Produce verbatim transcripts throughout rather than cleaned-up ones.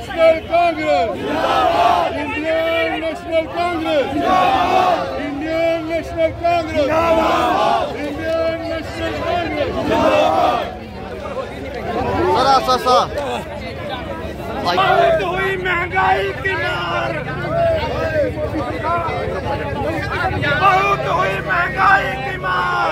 National Congress, Indian National Congress, Indian National Congress, Indian National Congress. Sir सा बहुत हुई महंगाई की मार, बहुत हुई महंगाई की मार।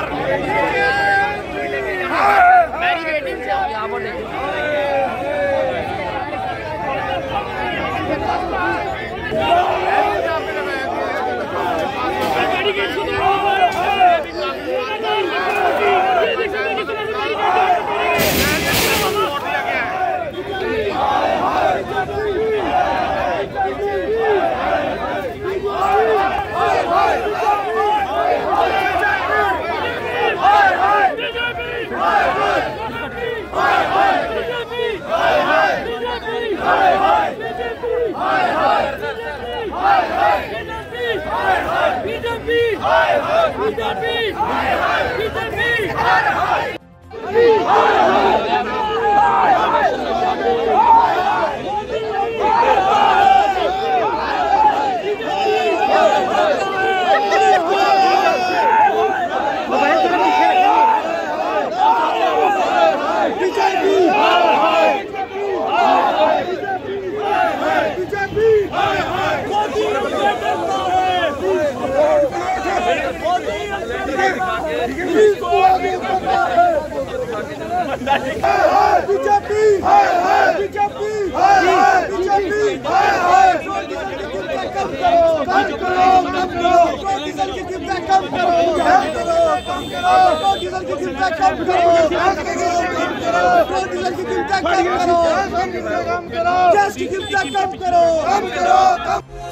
गैस की कीमत कम करो, कम करो, कम करो।